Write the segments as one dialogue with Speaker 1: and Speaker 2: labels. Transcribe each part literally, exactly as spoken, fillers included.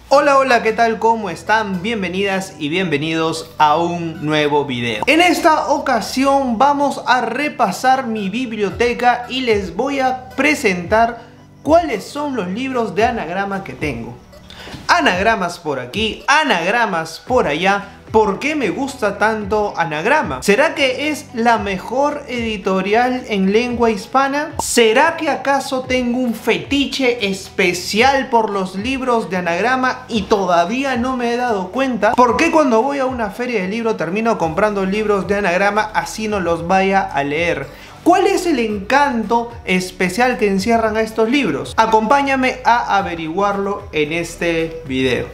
Speaker 1: Hola, hola, ¿qué tal? ¿Cómo están? Bienvenidas y bienvenidos a un nuevo video. En esta ocasión vamos a repasar mi biblioteca y les voy a presentar cuáles son los libros de anagrama que tengo. Anagramas por aquí, anagramas por allá. ¿Por qué me gusta tanto Anagrama? ¿Será que es la mejor editorial en lengua hispana? ¿Será que acaso tengo un fetiche especial por los libros de Anagrama y todavía no me he dado cuenta? ¿Por qué cuando voy a una feria de libros termino comprando libros de Anagrama así no los vaya a leer? ¿Cuál es el encanto especial que encierran a estos libros? Acompáñame a averiguarlo en este video.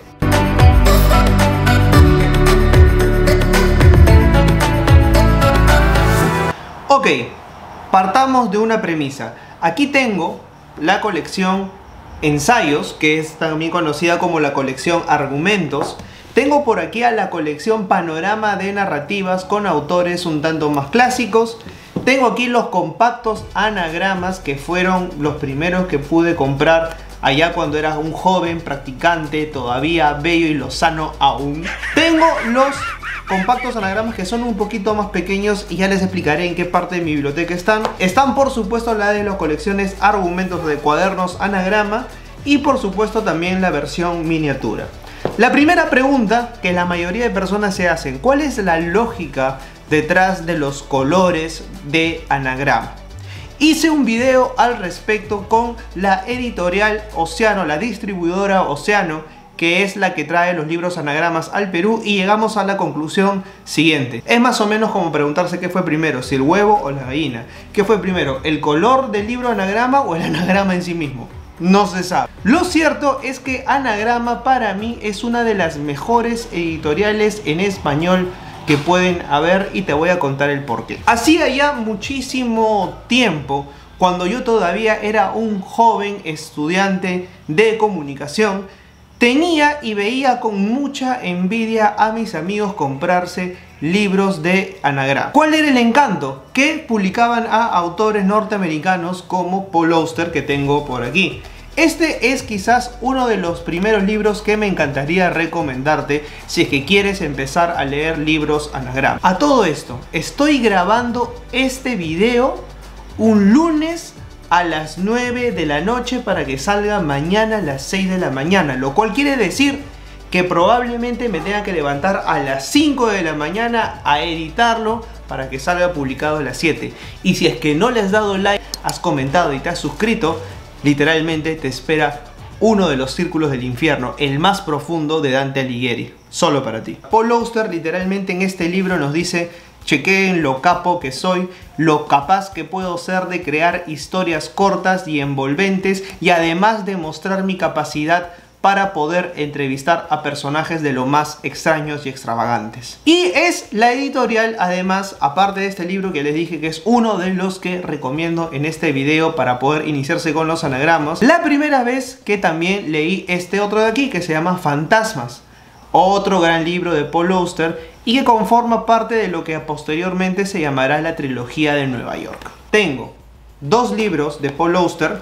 Speaker 1: Ok, partamos de una premisa. Aquí tengo la colección Ensayos, que es también conocida como la colección Argumentos. Tengo por aquí a la colección Panorama de Narrativas con autores un tanto más clásicos. Tengo aquí los compactos anagramas, que fueron los primeros que pude comprar allá cuando era un joven practicante, todavía bello y lozano aún. Tengo los compactos anagramas que son un poquito más pequeños y ya les explicaré en qué parte de mi biblioteca están. Están por supuesto la de las colecciones Argumentos de cuadernos anagrama y por supuesto también la versión miniatura. La primera pregunta que la mayoría de personas se hacen: ¿cuál es la lógica detrás de los colores de anagrama? Hice un video al respecto con la editorial Océano, la distribuidora Océano, que es la que trae los libros anagramas al Perú, y llegamos a la conclusión siguiente. Es más o menos como preguntarse qué fue primero, si el huevo o la gallina. ¿Qué fue primero, el color del libro anagrama o el anagrama en sí mismo? No se sabe. Lo cierto es que Anagrama para mí es una de las mejores editoriales en español que pueden haber, y te voy a contar el porqué. Hacía ya muchísimo tiempo, cuando yo todavía era un joven estudiante de comunicación, tenía y veía con mucha envidia a mis amigos comprarse libros de Anagrama. ¿Cuál era el encanto? Que publicaban a autores norteamericanos como Paul Auster, que tengo por aquí. Este es quizás uno de los primeros libros que me encantaría recomendarte si es que quieres empezar a leer libros Anagrama. A todo esto, estoy grabando este video un lunes a las nueve de la noche para que salga mañana a las seis de la mañana, lo cual quiere decir que probablemente me tenga que levantar a las cinco de la mañana a editarlo para que salga publicado a las siete. Y si es que no le has dado like, has comentado y te has suscrito, literalmente te espera uno de los círculos del infierno, el más profundo de Dante Alighieri, solo para ti. Paul Auster literalmente en este libro nos dice: chequeen lo capo que soy, lo capaz que puedo ser de crear historias cortas y envolventes, y además de mostrar mi capacidad para poder entrevistar a personajes de lo más extraños y extravagantes. Y es la editorial, además, aparte de este libro que les dije que es uno de los que recomiendo en este video para poder iniciarse con los anagramas, la primera vez que también leí este otro de aquí, que se llama Fantasmas, otro gran libro de Paul Auster, y que conforma parte de lo que posteriormente se llamará la trilogía de Nueva York. Tengo dos libros de Paul Auster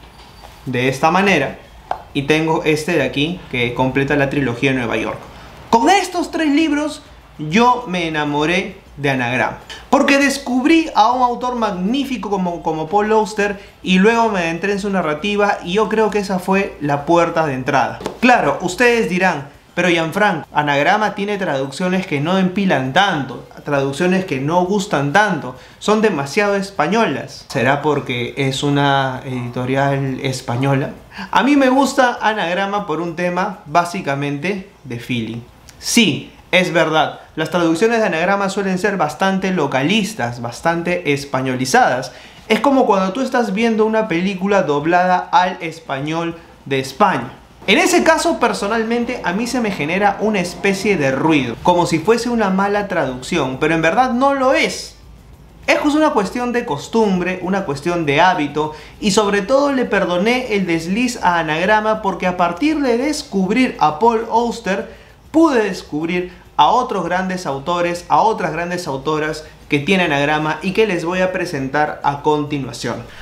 Speaker 1: de esta manera, y tengo este de aquí que completa la trilogía de Nueva York. Con estos tres libros yo me enamoré de Anagrama, porque descubrí a un autor magnífico como, como Paul Auster, y luego me adentré en su narrativa, y yo creo que esa fue la puerta de entrada. Claro, ustedes dirán: pero Gianfranco, Anagrama tiene traducciones que no empilan tanto, traducciones que no gustan tanto, son demasiado españolas. ¿Será porque es una editorial española? A mí me gusta Anagrama por un tema básicamente de feeling. Sí, es verdad, las traducciones de Anagrama suelen ser bastante localistas, bastante españolizadas. Es como cuando tú estás viendo una película doblada al español de España. En ese caso, personalmente, a mí se me genera una especie de ruido, como si fuese una mala traducción, pero en verdad no lo es. Es una cuestión de costumbre, una cuestión de hábito, y sobre todo le perdoné el desliz a Anagrama porque a partir de descubrir a Paul Auster, pude descubrir a otros grandes autores, a otras grandes autoras que tienen Anagrama y que les voy a presentar a continuación.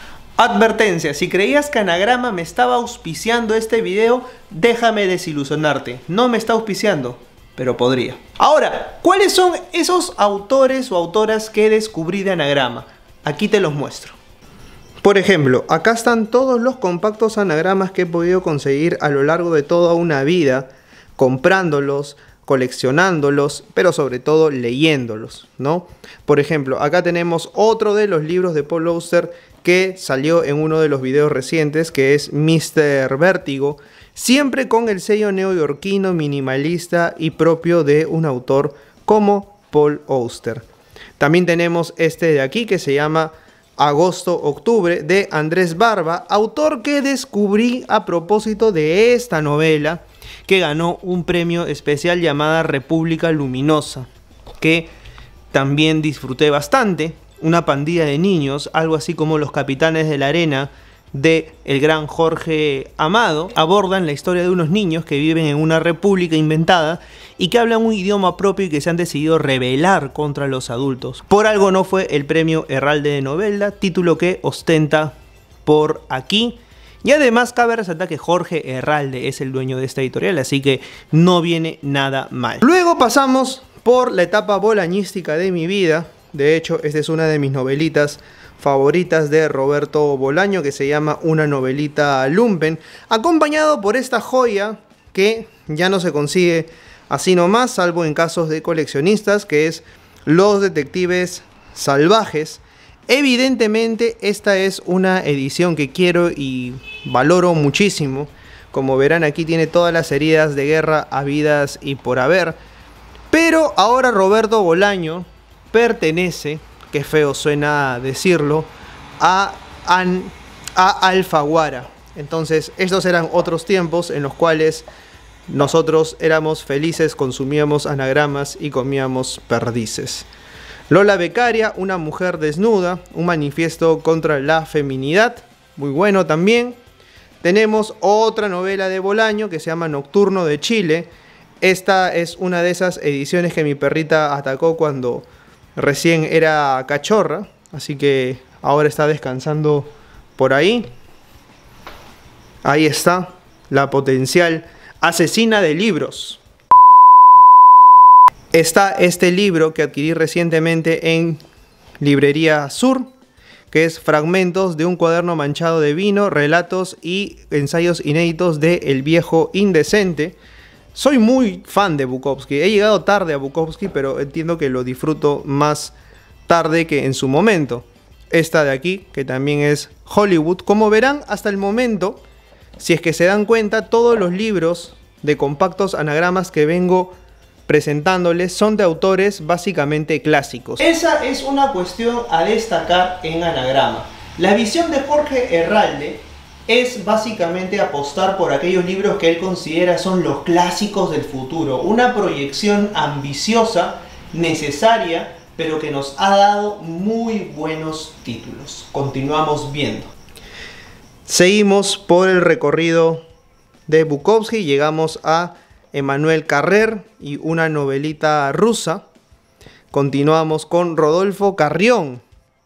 Speaker 1: Advertencia, si creías que Anagrama me estaba auspiciando este video, déjame desilusionarte. No me está auspiciando, pero podría. Ahora, ¿cuáles son esos autores o autoras que descubrí de Anagrama? Aquí te los muestro. Por ejemplo, acá están todos los compactos anagramas que he podido conseguir a lo largo de toda una vida, comprándolos, coleccionándolos, pero sobre todo leyéndolos, ¿no? Por ejemplo, acá tenemos otro de los libros de Paul Auster que salió en uno de los videos recientes, que es míster Vértigo, siempre con el sello neoyorquino, minimalista y propio de un autor como Paul Auster. También tenemos este de aquí que se llama Agosto-Octubre de Andrés Barba, autor que descubrí a propósito de esta novela que ganó un premio especial llamada República Luminosa, que también disfruté bastante. Una pandilla de niños, algo así como Los Capitanes de la Arena de el gran Jorge Amado, abordan la historia de unos niños que viven en una república inventada y que hablan un idioma propio y que se han decidido rebelar contra los adultos. Por algo no fue el premio Herralde de Novela, título que ostenta por aquí. Y además cabe resaltar que Jorge Herralde es el dueño de esta editorial, así que no viene nada mal. Luego pasamos por la etapa bolañística de mi vida. De hecho, esta es una de mis novelitas favoritas de Roberto Bolaño, que se llama Una novelita lumpen, acompañado por esta joya que ya no se consigue así nomás, salvo en casos de coleccionistas, que es Los Detectives Salvajes. Evidentemente esta es una edición que quiero y valoro muchísimo. Como verán, aquí tiene todas las heridas de guerra habidas y por haber. Pero ahora Roberto Bolaño pertenece, qué feo suena decirlo, a, a, a Alfaguara. Entonces estos eran otros tiempos en los cuales nosotros éramos felices, consumíamos anagramas y comíamos perdices. Lola Becaria, Una mujer desnuda, un manifiesto contra la feminidad, muy bueno también. Tenemos otra novela de Bolaño que se llama Nocturno de Chile. Esta es una de esas ediciones que mi perrita atacó cuando recién era cachorra, así que ahora está descansando por ahí. Ahí está, la potencial asesina de libros. Está este libro que adquirí recientemente en Librería Sur, que es Fragmentos de un cuaderno manchado de vino, relatos y ensayos inéditos de El viejo indecente. Soy muy fan de Bukowski, he llegado tarde a Bukowski, pero entiendo que lo disfruto más tarde que en su momento. Esta de aquí, que también es Hollywood. Como verán, hasta el momento, si es que se dan cuenta, todos los libros de compactos anagramas que vengo presentándoles son de autores básicamente clásicos. Esa es una cuestión a destacar en Anagrama. La visión de Jorge Herralde es básicamente apostar por aquellos libros que él considera son los clásicos del futuro. Una proyección ambiciosa, necesaria, pero que nos ha dado muy buenos títulos. Continuamos viendo. Seguimos por el recorrido de Bukowski, llegamos a Emmanuel Carrer y una novelita rusa. Continuamos con Rodolfo Carrión.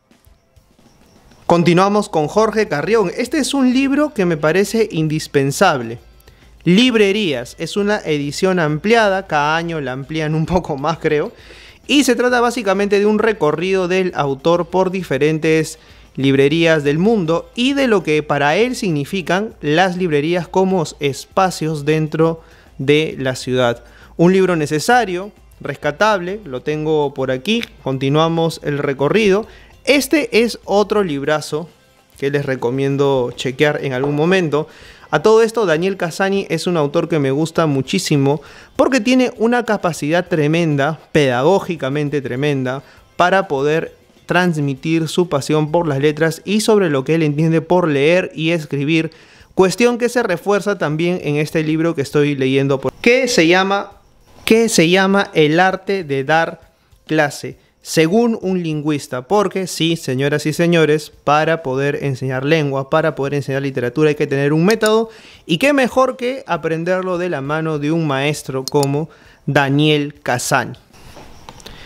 Speaker 1: Continuamos con Jorge Carrión. Este es un libro que me parece indispensable. Librerías. Es una edición ampliada. Cada año la amplían un poco más, creo. Y se trata básicamente de un recorrido del autor por diferentes librerías del mundo y de lo que para él significan las librerías como espacios dentro de la ciudad. Un libro necesario, rescatable, lo tengo por aquí. Continuamos el recorrido. Este es otro librazo que les recomiendo chequear en algún momento. A todo esto, Daniel Cassani es un autor que me gusta muchísimo porque tiene una capacidad tremenda, pedagógicamente tremenda, para poder transmitir su pasión por las letras y sobre lo que él entiende por leer y escribir. Cuestión que se refuerza también en este libro que estoy leyendo, que se llama, que se llama El arte de dar clase, según un lingüista. Porque sí, señoras y señores, para poder enseñar lengua, para poder enseñar literatura hay que tener un método. Y qué mejor que aprenderlo de la mano de un maestro como Daniel Cassani.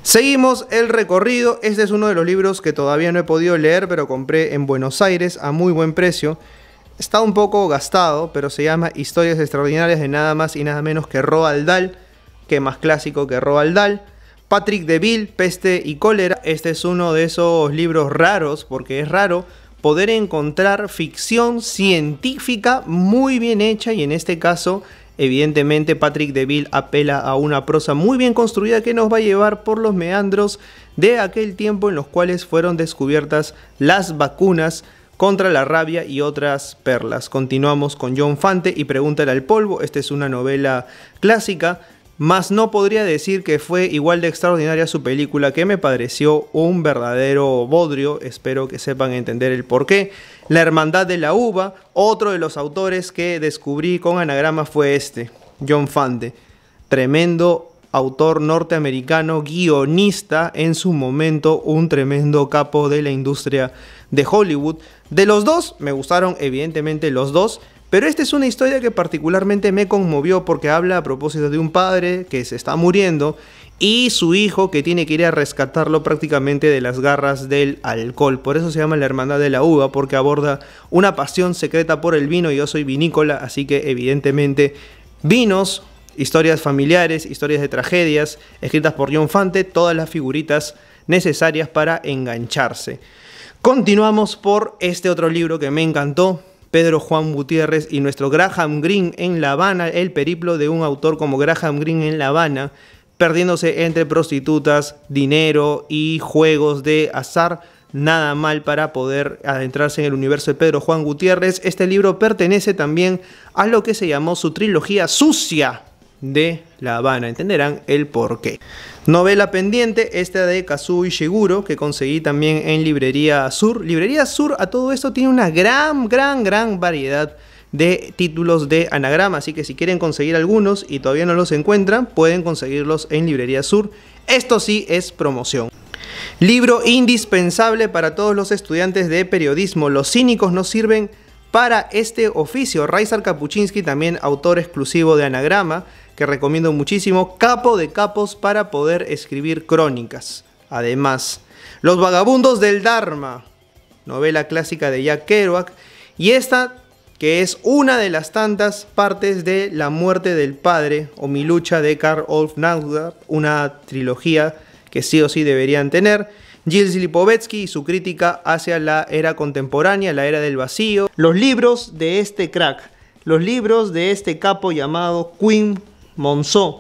Speaker 1: Seguimos el recorrido. Este es uno de los libros que todavía no he podido leer, pero compré en Buenos Aires a muy buen precio. Está un poco gastado, pero se llama Historias Extraordinarias de nada más y nada menos que Roald Dahl. Que más clásico que Roald Dahl. Patrick Deville, Peste y Cólera. Este es uno de esos libros raros, porque es raro poder encontrar ficción científica muy bien hecha, y en este caso, evidentemente, Patrick Deville apela a una prosa muy bien construida que nos va a llevar por los meandros de aquel tiempo en los cuales fueron descubiertas las vacunas contra la rabia y otras perlas. Continuamos con John Fante y Pregúntale al polvo. Esta es una novela clásica, mas no podría decir que fue igual de extraordinaria su película, que me pareció un verdadero bodrio. Espero que sepan entender el porqué. La Hermandad de la Uva, otro de los autores que descubrí con anagrama fue este, John Fante. Tremendo autor norteamericano, guionista, en su momento un tremendo capo de la industria de Hollywood. De los dos, me gustaron evidentemente los dos, pero esta es una historia que particularmente me conmovió porque habla a propósito de un padre que se está muriendo y su hijo que tiene que ir a rescatarlo prácticamente de las garras del alcohol. Por eso se llama La Hermandad de la Uva, porque aborda una pasión secreta por el vino. Yo soy vinícola, así que evidentemente vinos, historias familiares, historias de tragedias, escritas por John Fante, todas las figuritas necesarias para engancharse. Continuamos por este otro libro que me encantó, Pedro Juan Gutiérrez y nuestro Graham Greene en La Habana, el periplo de un autor como Graham Greene en La Habana, perdiéndose entre prostitutas, dinero y juegos de azar. Nada mal para poder adentrarse en el universo de Pedro Juan Gutiérrez. Este libro pertenece también a lo que se llamó su trilogía sucia de La Habana. Entenderán el porqué. Novela pendiente, esta de Kazuo Ishiguro, que conseguí también en Librería Sur. Librería Sur, a todo esto, tiene una gran, gran, gran variedad de títulos de anagrama, así que si quieren conseguir algunos y todavía no los encuentran, pueden conseguirlos en Librería Sur. Esto sí es promoción. Libro indispensable para todos los estudiantes de periodismo. Los cínicos no sirven para este oficio. Raizar Kapuczynski, también autor exclusivo de anagrama, que recomiendo muchísimo, capo de capos para poder escribir crónicas. Además, Los vagabundos del Dharma, novela clásica de Jack Kerouac, y esta que es una de las tantas partes de La muerte del padre o Mi lucha de Karl Olof Naundorff, una trilogía que sí o sí deberían tener. Gilles Lipovetsky y su crítica hacia la era contemporánea, la era del vacío. Los libros de este crack, los libros de este capo llamado Quim Monzó,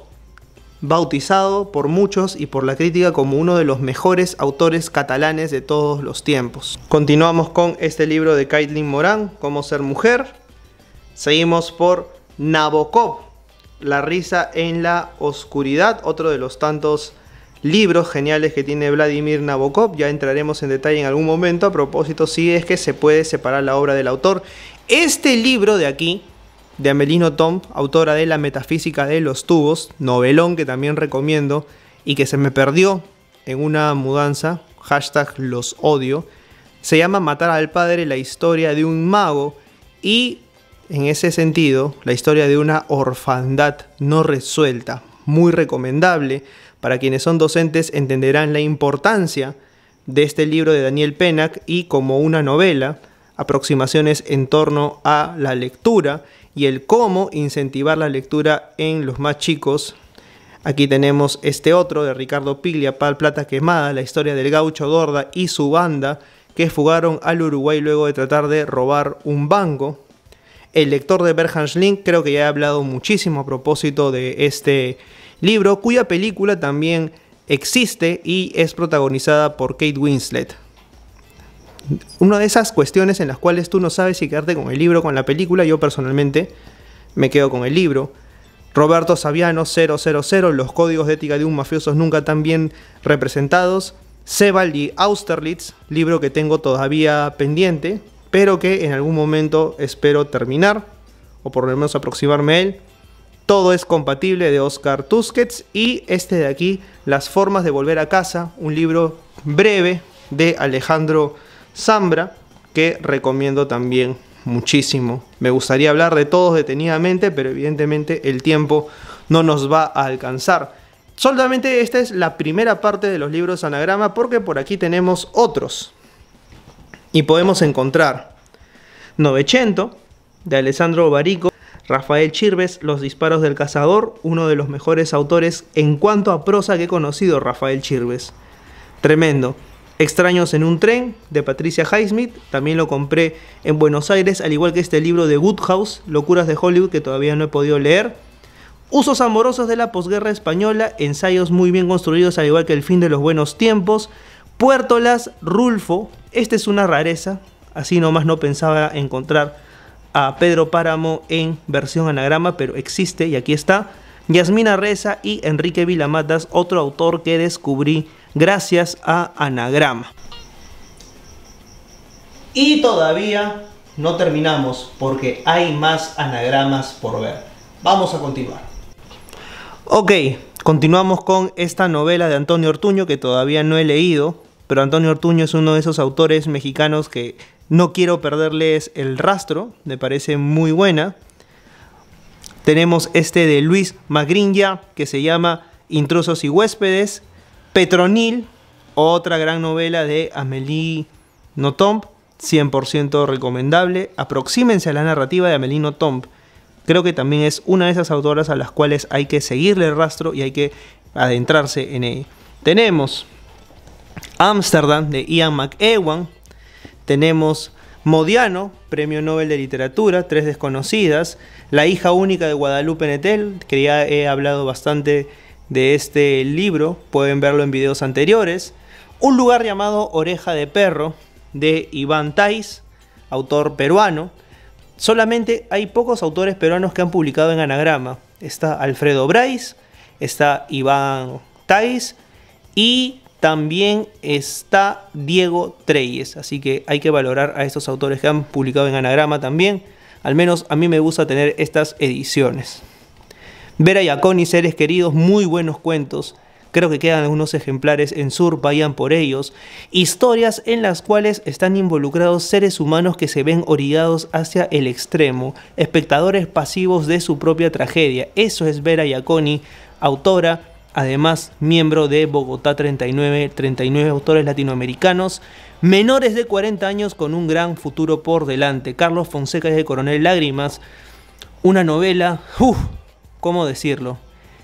Speaker 1: bautizado por muchos y por la crítica como uno de los mejores autores catalanes de todos los tiempos. Continuamos con este libro de Caitlin Moran, Cómo ser mujer. Seguimos por Nabokov, La risa en la oscuridad, otro de los tantos libros geniales que tiene Vladimir Nabokov. Ya entraremos en detalle en algún momento a propósito si es que se puede separar la obra del autor. Este libro de aquí, de Amélie Nothomb, autora de La metafísica de los tubos, novelón que también recomiendo y que se me perdió en una mudanza, hashtag los odio, se llama Matar al padre, la historia de un mago, y en ese sentido la historia de una orfandad no resuelta, muy recomendable. Para quienes son docentes entenderán la importancia de este libro de Daniel Pennack y como una novela, aproximaciones en torno a la lectura y el cómo incentivar la lectura en los más chicos. Aquí tenemos este otro de Ricardo Piglia, Pal Plata Quemada, la historia del gaucho Dorda y su banda que fugaron al Uruguay luego de tratar de robar un banco. El lector de Berhan Schlink, creo que ya he hablado muchísimo a propósito de este libro, cuya película también existe y es protagonizada por Kate Winslet. Una de esas cuestiones en las cuales tú no sabes si quedarte con el libro o con la película. Yo personalmente me quedo con el libro. Roberto Saviano, cero cero cero, Los códigos de ética de un mafioso nunca tan bien representados. Sebald y Austerlitz, libro que tengo todavía pendiente, pero que en algún momento espero terminar, o por lo menos aproximarme a él. Todo es compatible, de Oscar Tusquets. Y este de aquí, Las formas de volver a casa, un libro breve de Alejandro Zambra, que recomiendo también muchísimo. Me gustaría hablar de todos detenidamente, pero evidentemente el tiempo no nos va a alcanzar. Solamente esta es la primera parte de los libros anagrama, porque por aquí tenemos otros. Y podemos encontrar Novecento, de Alessandro Barico, Rafael Chirves, Los disparos del cazador, uno de los mejores autores en cuanto a prosa que he conocido, Rafael Chirves. Tremendo. Extraños en un tren, de Patricia Highsmith, también lo compré en Buenos Aires, al igual que este libro de Woodhouse, Locuras de Hollywood, que todavía no he podido leer. Usos amorosos de la posguerra española, ensayos muy bien construidos, al igual que El fin de los buenos tiempos. Puertolas, Rulfo, esta es una rareza, así nomás no pensaba encontrar a Pedro Páramo en versión anagrama, pero existe y aquí está. Yasmina Reza y Enrique Vilamatas, otro autor que descubrí gracias a anagrama. Y todavía no terminamos, porque hay más anagramas por ver. Vamos a continuar. Ok, continuamos con esta novela de Antonio Ortuño que todavía no he leído, pero Antonio Ortuño es uno de esos autores mexicanos que no quiero perderles el rastro, me parece muy buena. Tenemos este de Luis Magriña que se llama Intrusos y huéspedes. Petronil, otra gran novela de Amélie Nothomb, cien por ciento recomendable. Aproxímense a la narrativa de Amélie Nothomb. Creo que también es una de esas autoras a las cuales hay que seguirle el rastro y hay que adentrarse en ella. Tenemos Ámsterdam de Ian McEwan. Tenemos Modiano, Premio Nobel de Literatura, Tres desconocidas. La hija única de Guadalupe Nettel, que ya he hablado bastante de este libro, pueden verlo en videos anteriores. Un lugar llamado Oreja de Perro, de Iván Tais, autor peruano. Solamente hay pocos autores peruanos que han publicado en anagrama. Está Alfredo Bryce, está Iván Tais y también está Diego Treyes. Así que hay que valorar a estos autores que han publicado en anagrama también. Al menos a mí me gusta tener estas ediciones. Vera Iaconi, Seres queridos, muy buenos cuentos. Creo que quedan algunos ejemplares en Sur, vayan por ellos. Historias en las cuales están involucrados seres humanos que se ven orillados hacia el extremo, espectadores pasivos de su propia tragedia. Eso es Vera Iaconi, autora, además miembro de Bogotá treinta y nueve, treinta y nueve autores latinoamericanos, menores de cuarenta años con un gran futuro por delante. Carlos Fonseca de Coronel Lágrimas, una novela, uff, ¿cómo decirlo?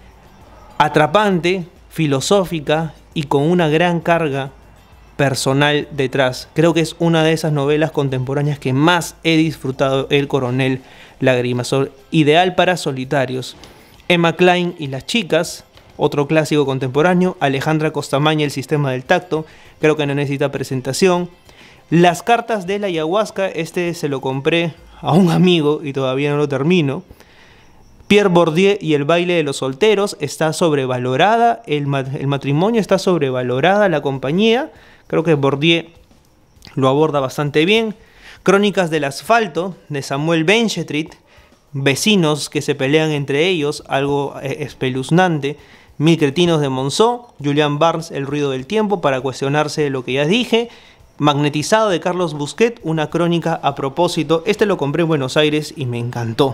Speaker 1: Atrapante, filosófica y con una gran carga personal detrás. Creo que es una de esas novelas contemporáneas que más he disfrutado, El Coronel Lágrimas. Ideal para solitarios. Emma Klein y las chicas, otro clásico contemporáneo. Alejandra Costamaña, El sistema del tacto, creo que no necesita presentación. Las cartas de la ayahuasca, este se lo compré a un amigo y todavía no lo termino. Pierre Bourdieu y el baile de los solteros, está sobrevalorada, el, mat el matrimonio está sobrevalorada, la compañía, creo que Bourdieu lo aborda bastante bien. Crónicas del asfalto, de Samuel Benchetrit, vecinos que se pelean entre ellos, algo eh, espeluznante. Mil cretinos de Monceau, Julian Barnes, El ruido del tiempo, para cuestionarse lo que ya dije. Magnetizado, de Carlos Busquet, una crónica a propósito, este lo compré en Buenos Aires y me encantó.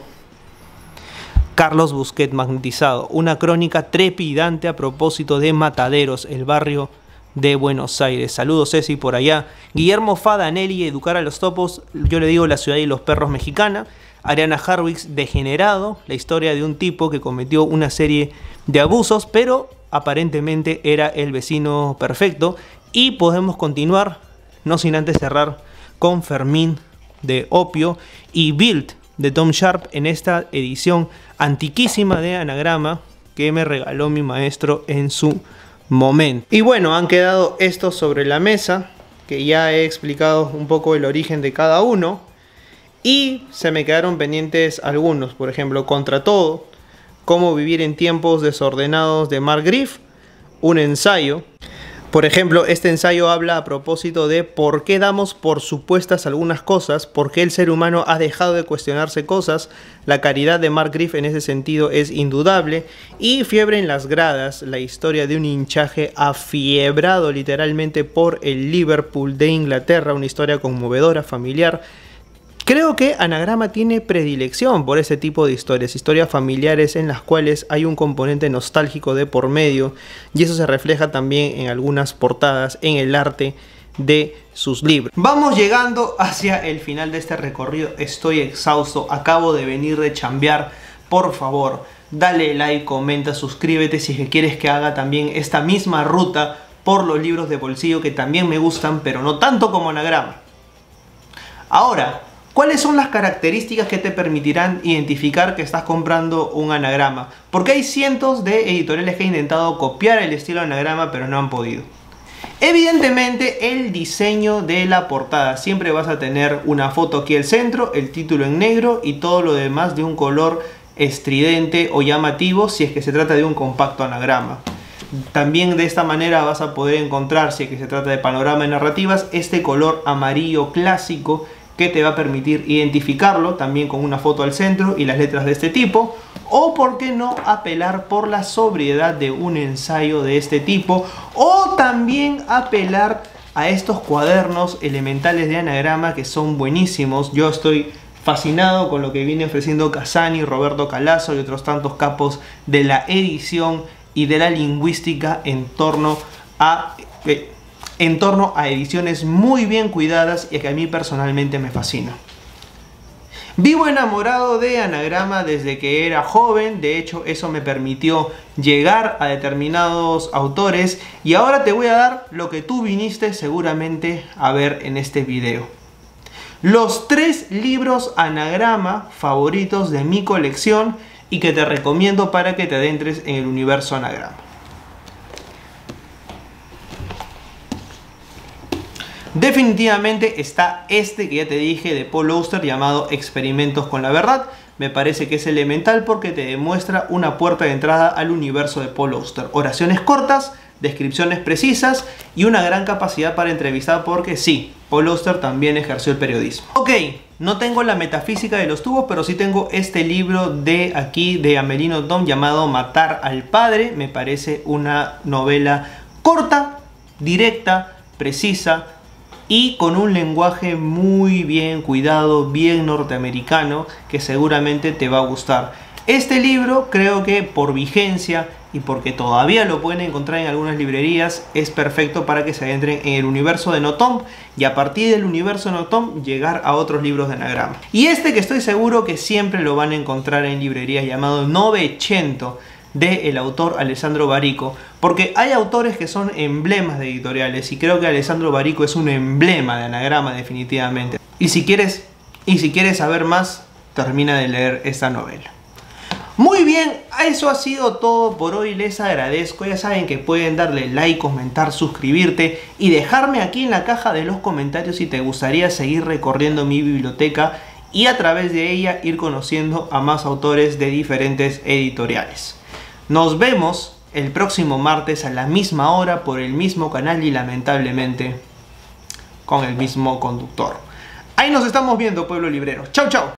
Speaker 1: Carlos Busquet, Magnetizado, una crónica trepidante a propósito de Mataderos, el barrio de Buenos Aires. Saludos, Ceci, por allá. Guillermo Fadanelli, Educar a los topos, yo le digo La ciudad y los perros mexicana. Ariana Harwicz, Degenerado, la historia de un tipo que cometió una serie de abusos, pero aparentemente era el vecino perfecto. Y podemos continuar, no sin antes cerrar, con Fermín, de Opio, y Build, de Tom Sharp, en esta edición antiquísima de anagrama que me regaló mi maestro en su momento. Y bueno, han quedado estos sobre la mesa, que ya he explicado un poco el origen de cada uno, y se me quedaron pendientes algunos, por ejemplo, Contra todo, Cómo vivir en tiempos desordenados, de Mark Griff, un ensayo. Por ejemplo, este ensayo habla a propósito de por qué damos por supuestas algunas cosas, por qué el ser humano ha dejado de cuestionarse cosas. La caridad de Mark Griff en ese sentido es indudable. Y Fiebre en las gradas, la historia de un hinchaje afiebrado literalmente por el Liverpool de Inglaterra, una historia conmovedora, familiar, Creo que Anagrama tiene predilección por ese tipo de historias, historias familiares en las cuales hay un componente nostálgico de por medio, y eso se refleja también en algunas portadas, en el arte de sus libros. Vamos llegando hacia el final de este recorrido. Estoy exhausto, acabo de venir de chambear. Por favor, dale like, comenta, suscríbete si es que quieres que haga también esta misma ruta por los libros de bolsillo que también me gustan, pero no tanto como Anagrama. Ahora, ¿cuáles son las características que te permitirán identificar que estás comprando un anagrama? Porque hay cientos de editoriales que han intentado copiar el estilo Anagrama, pero no han podido. Evidentemente, el diseño de la portada. Siempre vas a tener una foto aquí al centro, el título en negro y todo lo demás de un color estridente o llamativo si es que se trata de un compacto anagrama. También de esta manera vas a poder encontrar, si es que se trata de panorama y narrativas, este color amarillo clásico que te va a permitir identificarlo también con una foto al centro y las letras de este tipo. O por qué no apelar por la sobriedad de un ensayo de este tipo, o también apelar a estos cuadernos elementales de anagrama que son buenísimos. Yo estoy fascinado con lo que viene ofreciendo Casani, Roberto Calazo y otros tantos capos de la edición y de la lingüística en torno a eh, en torno a ediciones muy bien cuidadas y que a mí personalmente me fascina. Vivo enamorado de Anagrama desde que era joven. De hecho, eso me permitió llegar a determinados autores, y ahora te voy a dar lo que tú viniste seguramente a ver en este video: los tres libros Anagrama favoritos de mi colección y que te recomiendo para que te adentres en el universo Anagrama. Definitivamente está este que ya te dije de Paul Auster, llamado Experimentos con la Verdad. Me parece que es elemental porque te demuestra una puerta de entrada al universo de Paul Auster. Oraciones cortas, descripciones precisas y una gran capacidad para entrevistar, porque sí, Paul Auster también ejerció el periodismo. Ok, no tengo la metafísica de los tubos, pero sí tengo este libro de aquí de Amélie Nothomb llamado Matar al Padre. Me parece una novela corta, directa, precisa y con un lenguaje muy bien cuidado, bien norteamericano, que seguramente te va a gustar. Este libro, creo que por vigencia y porque todavía lo pueden encontrar en algunas librerías, es perfecto para que se adentren en el universo de Nothomb y a partir del universo de Nothomb llegar a otros libros de anagrama. Y este que estoy seguro que siempre lo van a encontrar en librerías, llamado Novecento, del autor Alessandro Barico, porque hay autores que son emblemas de editoriales y creo que Alessandro Barico es un emblema de anagrama definitivamente. Y si quieres, y si quieres saber más, termina de leer esta novela. Muy bien, eso ha sido todo por hoy. Les agradezco. Ya saben que pueden darle like, comentar, suscribirte y dejarme aquí en la caja de los comentarios si te gustaría seguir recorriendo mi biblioteca y a través de ella ir conociendo a más autores de diferentes editoriales. Nos vemos el próximo martes a la misma hora por el mismo canal y lamentablemente con el mismo conductor. Ahí nos estamos viendo, pueblo librero. Chau, chau.